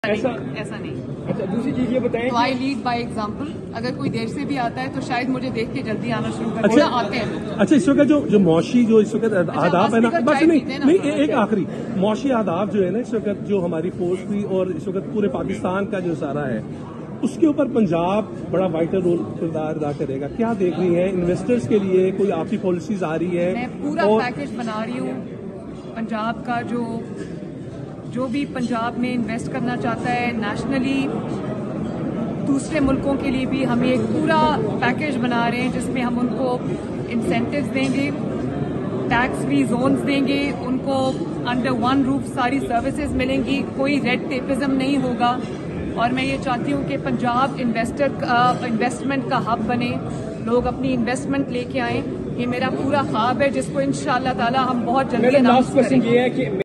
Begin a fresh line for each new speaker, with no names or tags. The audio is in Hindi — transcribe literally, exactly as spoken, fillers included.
ऐसा
नहीं, ऐसा नहीं।
अच्छा, दूसरी चीज ये बताएं,
आई लीड बाय एग्जाम्पल। अगर कोई देर से भी आता है तो शायद मुझे देख के जल्दी आना शुरू कर देना, आते हैं लोग।
अच्छा, इस वक्त जो जो मौशी जो इस वक्त आदाब है ना,
बस
बस नहीं
पीते ना।
नहीं ए- एक आखिरी मौशी आदाब जो है ना इस वक्त जो हमारी फोर्स भी और इस वक्त पूरे पाकिस्तान का जो सारा है उसके ऊपर पंजाब बड़ा वाइटल रोल किरदार अदा करेगा। क्या देख रही है इन्वेस्टर्स के लिए, कोई आपकी पॉलिसीज आ रही है?
मैं पूरा
और
पैकेज बना रही हूँ पंजाब का। जो जो भी पंजाब में इन्वेस्ट करना चाहता है नेशनली, दूसरे मुल्कों के लिए भी हम एक पूरा पैकेज बना रहे हैं जिसमें हम उनको इंसेंटिव्स देंगे, टैक्स फ्री जोन्स देंगे, उनको अंडर वन रूफ सारी सर्विसेज मिलेंगी, कोई रेड टेपिज्म नहीं होगा। और मैं ये चाहती हूँ कि पंजाब इन्वेस्टर का इन्वेस्टमेंट का हब बने, लोग अपनी इन्वेस्टमेंट लेके आएं। ये मेरा पूरा ख्वाब है जिसको इंशाअल्लाह ताला हम बहुत जल्दी अनाउंस करेंगे।